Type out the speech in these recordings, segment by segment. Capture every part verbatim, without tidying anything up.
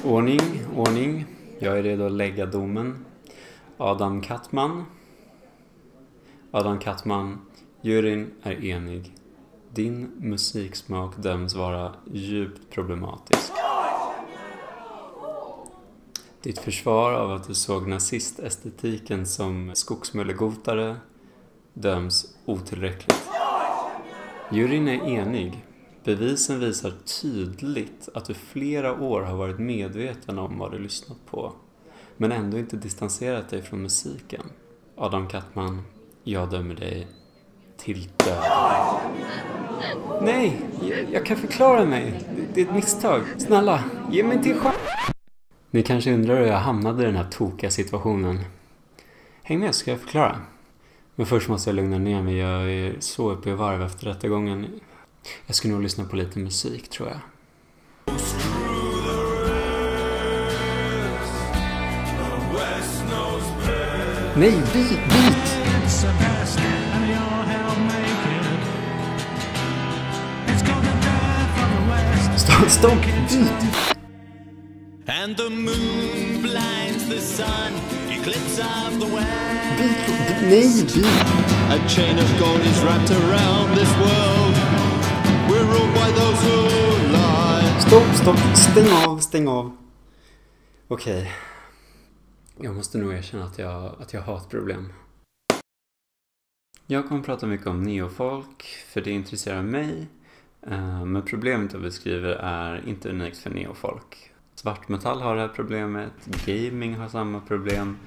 Ordning, ordning. Jag är redo att lägga domen. Adam Kattman. Adam Kattman. Juryn är enig. Din musiksmak döms vara djupt problematisk. Ditt försvar av att du såg nazistestetiken som skogsmöllegotare döms otillräckligt. Juryn är enig. Bevisen visar tydligt att du flera år har varit medveten om vad du lyssnat på, men ändå inte distanserat dig från musiken. Adam Kattman, jag dömer dig till döden. Nej, jag, jag kan förklara mig. Det, det är ett misstag. Snälla, ge mig till chans. Ni kanske undrar hur jag hamnade i den här tokiga situationen. Häng med, ska jag förklara. Men först måste jag lugna ner mig. Jag är så uppe i varv efter rättegången. Jag ska nog lyssna på lite musik, tror jag. Nej, bit, bit! Stopp, stopp, bit! And the moon blinds the sun, eclipse of the west. Bit, nej, bit! A chain of gold is wrapped around this world. We're ruled by those who lie. Stopp, stopp, stäng av, stäng av. Okej. Okay. Jag måste nog erkänna att jag, att jag har ett problem. Jag kommer prata mycket om neofolk, för det intresserar mig. Men problemet jag beskriver är inte unikt för neofolk. Svartmetall har det här problemet, gaming har samma problem.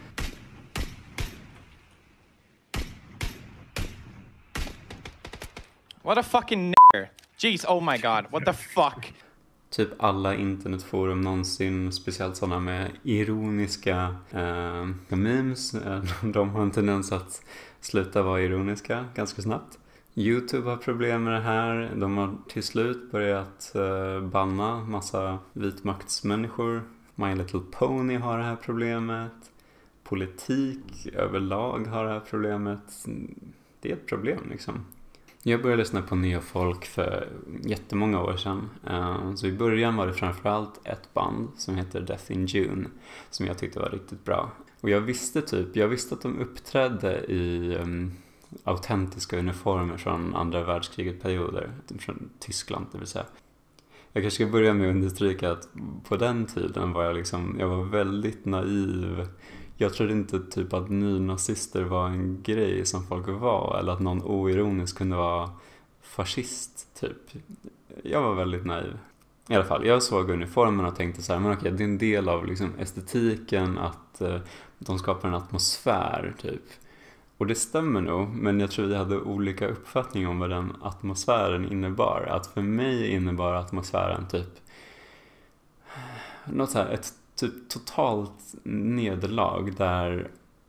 What a fucking n***er. Jeez, oh my god, what the fuck? Typ alla internetforum någonsin, speciellt sådana med ironiska eh, memes. De har en tendens att sluta vara ironiska ganska snabbt. YouTube har problem med det här. De har till slut börjat eh, banna massa vitmaktsmänniskor. My Little Pony har det här problemet. Politik överlag har det här problemet. Det är ett problem liksom. Jag började lyssna på neofolk för jättemånga år sedan. Uh, så i början var det framförallt ett band som heter Death in June som jag tyckte var riktigt bra. Och jag visste typ, jag visste att de uppträdde i um, autentiska uniformer från andra världskriget perioder, från Tyskland det vill säga. Jag kanske ska börja med att understryka att på den tiden var jag liksom, jag var väldigt naiv. Jag trodde inte typ att nynazister var en grej som folk var, eller att någon oironisk kunde vara fascist typ. Jag var väldigt naiv. I alla fall, jag såg uniformen och tänkte så här, men okej, det är en del av liksom estetiken att eh, de skapar en atmosfär typ. Och det stämmer nog, men jag tror jag hade olika uppfattning om vad den atmosfären innebar. Att för mig innebar atmosfären typ något så här, ett typ totalt nederlag där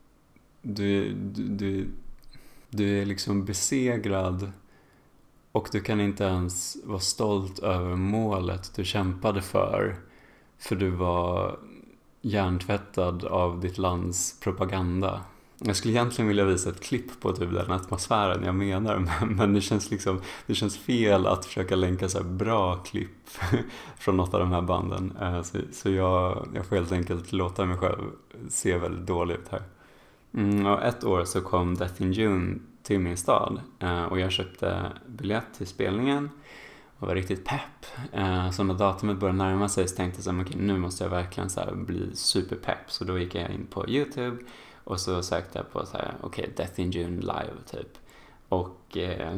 du, du, du, du är liksom besegrad och du kan inte ens vara stolt över målet du kämpade för, för du var hjärntvättad av ditt lands propaganda. Jag skulle egentligen vilja visa ett klipp på typ den atmosfären jag menar, men, men det känns liksom, det känns fel att försöka länka så här bra klipp från något av de här banden. Så, så jag, jag får helt enkelt låta mig själv se väldigt dåligt ut här. Mm, och ett år så kom Death in June till min stad och jag köpte biljett till spelningen och var riktigt pepp. Så när datumet började närma sig så tänkte jag så här, okej, nu måste jag verkligen så här bli superpepp. Så då gick jag in på YouTube. Och så sökte jag på så här, okej, okay, Death in June live typ. Och eh,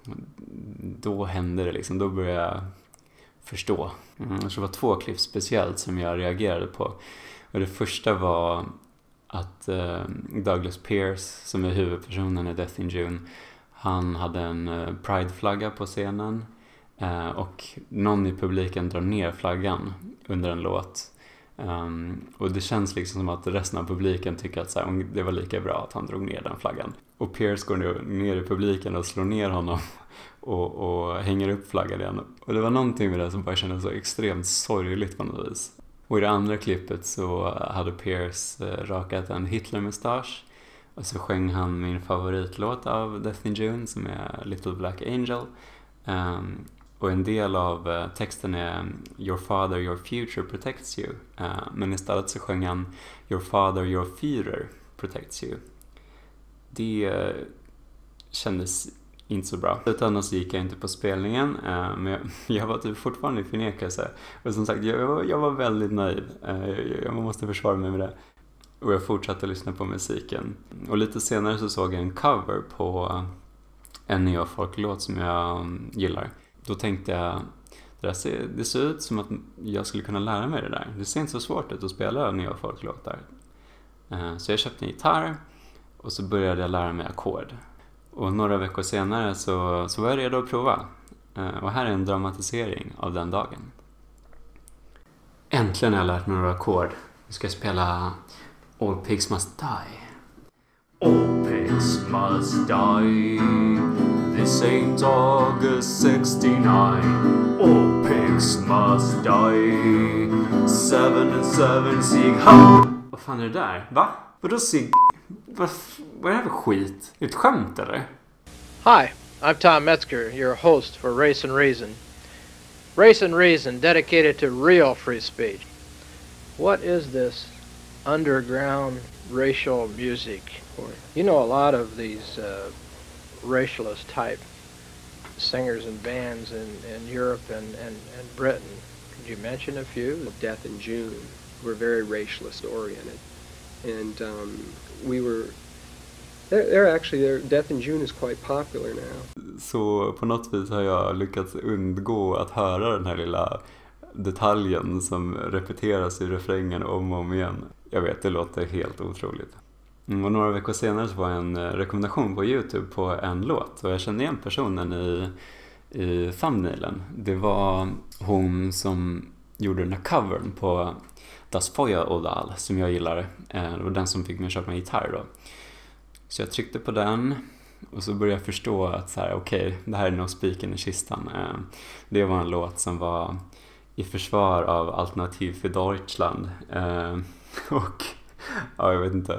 då hände det liksom, då började jag förstå. Mm, så det var två klipp speciellt som jag reagerade på. Och det första var att eh, Douglas Pierce, som är huvudpersonen i Death in June, han hade en eh, Pride-flagga på scenen. Eh, och någon i publiken drar ner flaggan under en låt. Um, och det känns liksom som att resten av publiken tycker att så här, det var lika bra att han drog ner den flaggan. Och Pierce går ner i publiken och slår ner honom och, och hänger upp flaggan igen. Och det var någonting med det som bara kändes så extremt sorgligt på något vis. Och i det andra klippet så hade Pierce rakat en Hitler-mustasch. Och så sjöng han min favoritlåt av Death in June som är Little Black Angel. Um, Och en del av uh, texten är Your father, your future protects you. Uh, men istället så sjöng han Your father, your Führer protects you. Det uh, kändes inte så bra. Utan så gick jag inte på spelningen. Uh, men jag, jag var typ fortfarande i förnekelse. Och som sagt, jag, jag, var, jag var väldigt nöjd. Uh, jag, jag måste försvara mig med det. Och jag fortsatte lyssna på musiken. Och lite senare så såg jag en cover på en neofolklåt som jag gillar. Då tänkte jag, det, där ser, det ser ut som att jag skulle kunna lära mig det där. Det ser inte så svårt ut att spela neofolklåtar. Så jag köpte en gitarr och så började jag lära mig ackord. Och några veckor senare så, så var jag redo att prova. Och här är en dramatisering av den dagen. Äntligen har jag lärt mig några ackord. Nu ska jag spela All Pigs Must Die. All pigs must die. This ain't August sixty-nine. All pigs must die. Seven and seven sig ha. Vad fan är det där? Va? Vadå sig? Vad, vad är det för skit? Är det ett skämt eller? Hi, I'm Tom Metzger, your host for Race and Reason. Race and Reason, dedicated to real free speech. What is this underground racial music? You know a lot of these uh, racialist type singers and bands in, in Europe and, and, and Britain. Could you mention a few? Death in June were very racialist oriented, and um, we were they're, they're actually they're, Death in June is quite popular now. Så på något vis har jag lyckats undgå att höra den här lilla detaljen som repeteras i refrängen om och om igen. Jag vet, det låter helt otroligt. Och några veckor senare så var en rekommendation på YouTube på en låt. Och jag kände igen personen i, i thumbnailen. Det var hon som gjorde den här covern på Das Feuer Odal som jag gillar. Det var den som fick mig att köpa en gitarr då. Så jag tryckte på den och så började jag förstå att så här, okej, okay, det här är nog spiken i kistan. Det var en låt som var i försvar av Alternativ för Deutschland. Och ja, jag vet inte.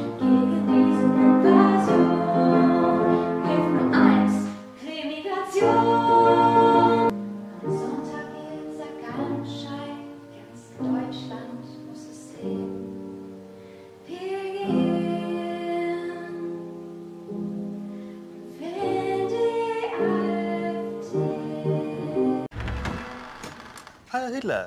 Heil Hitler!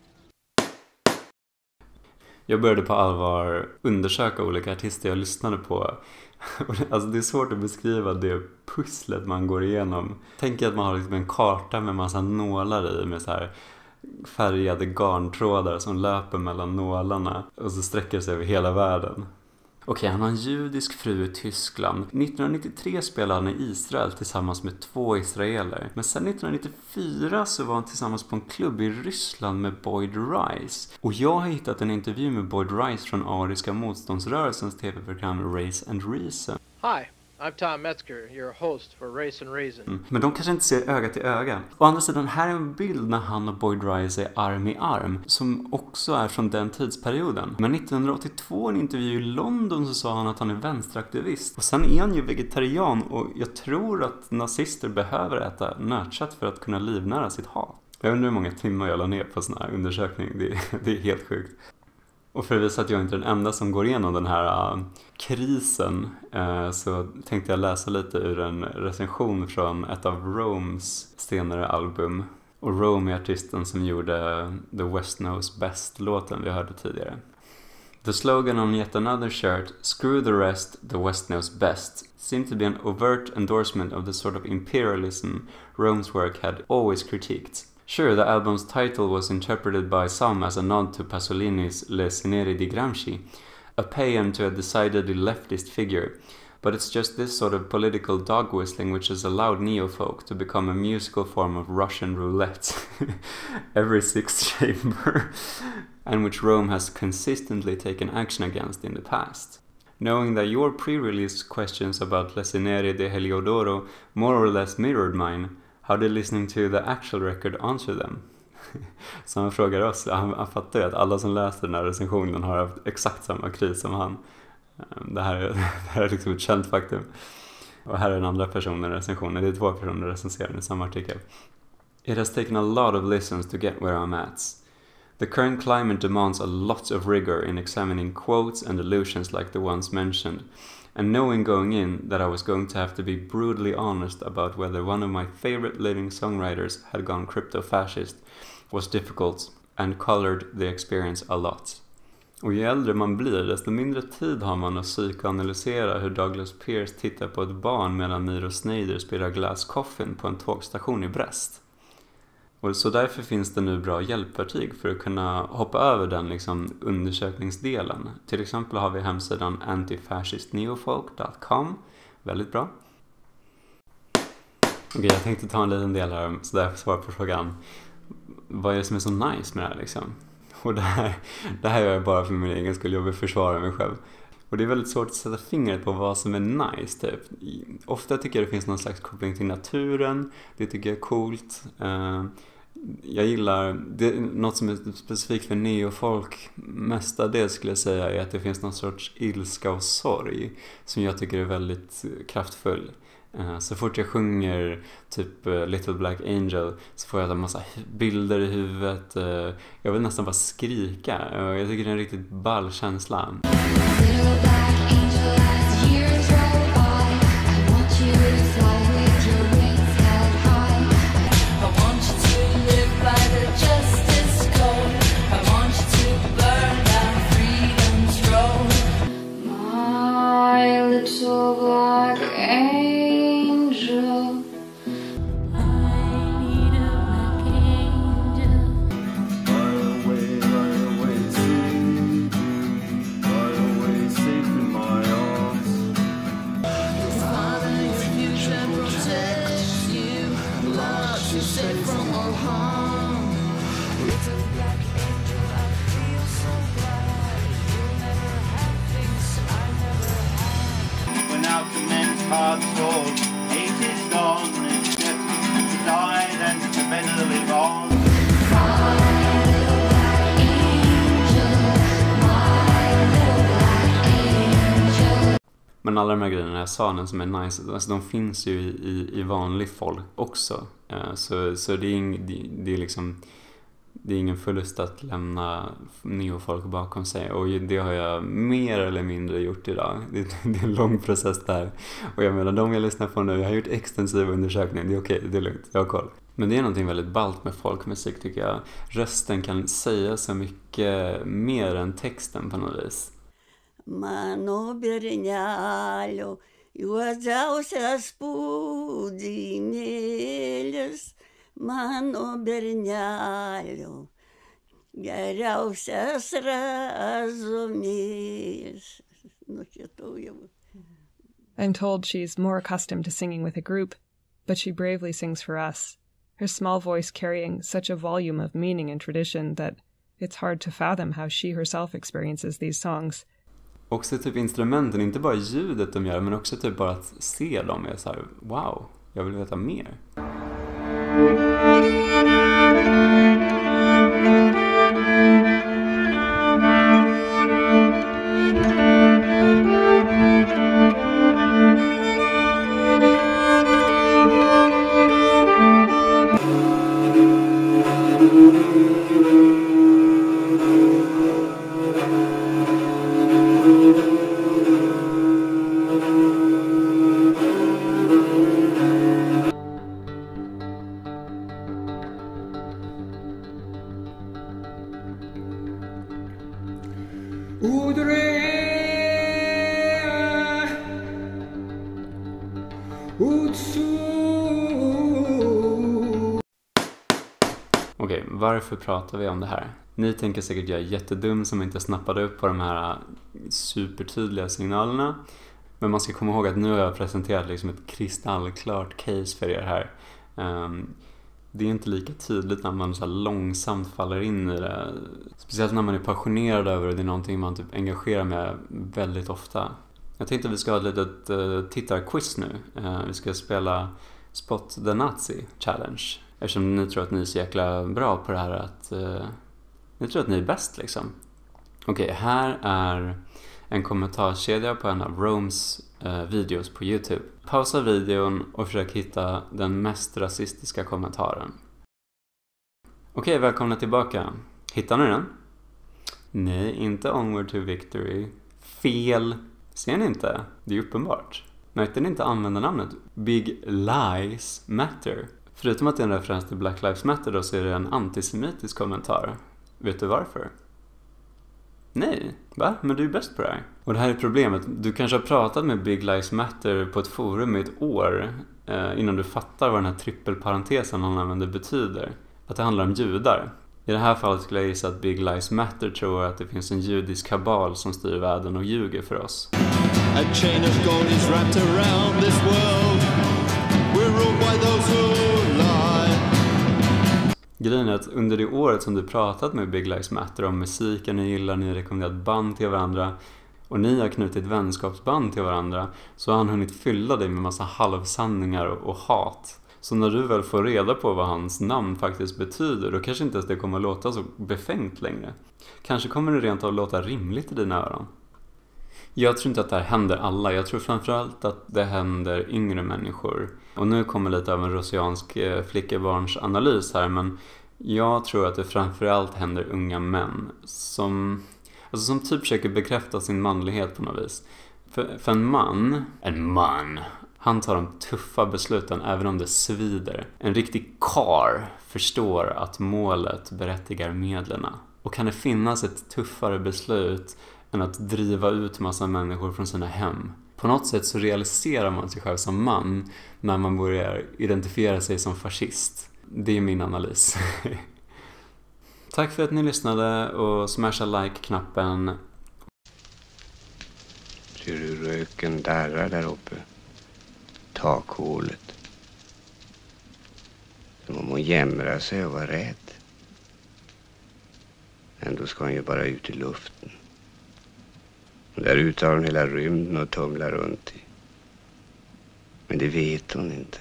Jag började på allvar undersöka olika artister jag lyssnade på. Alltså det är svårt att beskriva det pusslet man går igenom. Tänk att man har liksom en karta med massa nålar i med så här färgade garntrådar som löper mellan nålarna och så sträcker sig över hela världen. Okej, han har en judisk fru i Tyskland. nittonhundranittiotre spelade han i Israel tillsammans med två israeler. Men sen nittonhundranittiofyra så var han tillsammans på en klubb i Ryssland med Boyd Rice. Och jag har hittat en intervju med Boyd Rice från ariska motståndsrörelsens tv-program Race and Reason. Hi, I'm Tom Metzger, your host for Race and Reason. Mm. Men de kanske inte ser öga till öga. Å andra sidan, här är en bild när han och Boyd Rice är arm i arm, som också är från den tidsperioden. Men nittonhundraåttiotvå i en intervju i London så sa han att han är vänsteraktivist. Och sen är han ju vegetarian och jag tror att nazister behöver äta nötkött för att kunna livnära sitt hat. Jag undrar hur många timmar jag la ner på sån här undersökning. Det, det är helt sjukt. Och för att visa att jag inte är den enda som går igenom den här uh, krisen uh, så tänkte jag läsa lite ur en recension från ett av Romes senare album. Och Rome är artisten som gjorde The West Knows Best-låten vi hörde tidigare. The slogan on yet another shirt, "Screw the rest, the West knows best," seemed to be an overt endorsement of the sort of imperialism Rome's work had always critiqued. Sure, the album's title was interpreted by some as a nod to Pasolini's Le Ceneri di Gramsci, a paean to a decidedly leftist figure, but it's just this sort of political dog whistling which has allowed neofolk to become a musical form of Russian roulette, every sixth chamber, and which Rome has consistently taken action against in the past. Knowing that your pre-release questions about Le Ceneri di Heliodoro more or less mirrored mine, how did listening to the actual record answer them? Så han frågar oss, han, han fattar ju att alla som läser den här recensionen har haft exakt samma kris som han. Det här, det här är liksom ett känt faktum. Och här är den andra personen i recensionen, det är två personer recenserade i samma artikel. It has taken a lot of listens to get where I'm at. The current climate demands a lot of rigor in examining quotes and allusions like the ones mentioned, and knowing going in that I was going to have to be brutally honest about whether one of my favorite living songwriters had gone crypto-fascist was difficult and colored the experience a lot. Och ju äldre man blir, desto mindre tid har man att psykoanalysera hur Douglas Pierce tittar på ett barn medan Miro Snyder spelar Glass Coffin på en tågstation i Brest. Och så därför finns det nu bra hjälpverktyg för att kunna hoppa över den liksom undersökningsdelen. Till exempel har vi hemsidan antifascist neofolk dot com. Väldigt bra. Okej, jag tänkte ta en liten del här så därför svarar på frågan. Vad är det som är så nice med det här liksom? Och det här, det här gör jag bara för min egen skull. Jag vill försvara mig själv. Och det är väldigt svårt att sätta fingret på vad som är nice typ. Ofta tycker jag det finns någon slags koppling till naturen. Det tycker jag är coolt. Uh, jag gillar det, något som är specifikt för neofolk. Mestadels skulle jag säga är att det finns någon sorts ilska och sorg som jag tycker är väldigt kraftfull. Uh, så fort jag sjunger typ uh, Little Black Angel så får jag en massa bilder i huvudet. Uh, jag vill nästan bara skrika. Uh, jag tycker det är en riktigt ball känsla. Men alla de här grejerna jag sa nu som är nice, alltså de finns ju i, i, i vanlig folk också. Uh, så så det, är ing, det, det är liksom det är ingen förlust att lämna neofolk bakom sig. Och det har jag mer eller mindre gjort idag. Det, det är en lång process där. Och jag menar, de jag lyssnar på nu, jag har gjort extensiv undersökning. Det är okej, det är lugnt, jag har koll. Men det är någonting väldigt ballt med folkmusik tycker jag. Rösten kan säga så mycket mer än texten på något vis. Mano bernalho, e as alças pudinelhas, mano bernalho, e as alças razones. I'm told she's more accustomed to singing with a group, but she bravely sings for us, her small voice carrying such a volume of meaning and tradition that it's hard to fathom how she herself experiences these songs. Också typ instrumenten, inte bara ljudet de gör, men också typ bara att se dem är så här, wow, jag vill veta mer. Okej, varför pratar vi om det här? Ni tänker säkert jag är jättedum som inte snappade upp på de här supertydliga signalerna. Men man ska komma ihåg att nu har jag presenterat liksom ett kristallklart case för er här. Um, det är inte lika tydligt när man så här långsamt faller in i det. Speciellt när man är passionerad över det. Det är någonting man typ engagerar med väldigt ofta. Jag tänkte att vi ska ha ett litet uh, tittarquiz nu. Uh, vi ska spela Spot the Nazi Challenge. Eftersom ni tror att ni är så jäkla bra på det här att uh, ni tror att ni är bäst liksom. Okej, okay, här är en kommentarskedja på en av Romes uh, videos på YouTube. Pausa videon och försök hitta den mest rasistiska kommentaren. Okej, välkomna tillbaka. Hittar ni den? Nej, inte Onward to Victory. Fel. Ser ni inte? Det är uppenbart. Märkte ni inte använda namnet Big Lies Matter? Förutom att det är en referens till Black Lives Matter då, så är det en antisemitisk kommentar. Vet du varför? Nej, va? Men du är bäst på det här. Och det här är problemet. Du kanske har pratat med Big Lives Matter på ett forum i ett år eh, innan du fattar vad den här trippelparentesen han använder betyder. Att det handlar om judar. I det här fallet skulle jag gissa att Big Lives Matter tror att det finns en judisk kabal som styr världen och ljuger för oss. A chain of gold is wrapped around this world. We're ruled by those who lie. Grejen är att under det året som du pratat med Big Lives Matter om musiken ni gillar, ni har rekommenderat band till varandra och ni har knutit vänskapsband till varandra, så har han hunnit fylla dig med massa halvsanningar och, och hat. Så när du väl får reda på vad hans namn faktiskt betyder, då kanske inte ens det kommer att låta så befängt längre. Kanske kommer det rent att låta rimligt i dina öron. Jag tror inte att det här händer alla. Jag tror framförallt att det händer yngre människor. Och nu kommer lite av en rosiansk flickebarns analys här, men jag tror att det framförallt händer unga män som, alltså som typ försöker bekräfta sin manlighet på något vis. För, för en man, en man, han tar de tuffa besluten även om det svider. En riktig karl förstår att målet berättigar medlen. Och kan det finnas ett tuffare beslut än att driva ut massa människor från sina hem? På något sätt så realiserar man sig själv som man när man börjar identifiera sig som fascist. Det är min analys. Tack för att ni lyssnade och smasha like-knappen. Ser du röken darrar där uppe? Takhålet. Som om hon jämrar sig och var rädd. Ändå ska hon ju bara ut i luften. Och där ute har hon hela rymden och tumlar runt i. Men det vet hon inte.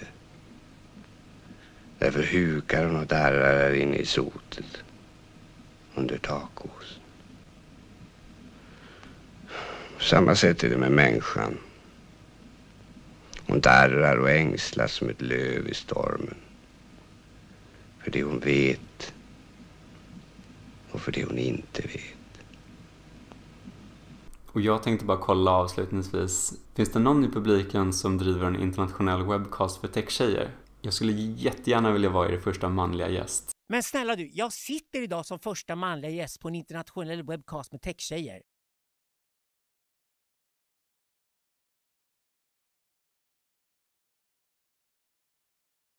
Därför hukar hon och darrar här inne i sotet. Under takåsen. På samma sätt är det med människan. Hon darrar och ängslas som ett löv i stormen. För det hon vet. Och för det hon inte vet. Och jag tänkte bara kolla avslutningsvis. Finns det någon i publiken som driver en internationell webcast för tech-tjejer? Jag skulle jättegärna vilja vara er första manliga gäst. Men snälla du, jag sitter idag som första manliga gäst på en internationell webcast med tech-tjejer.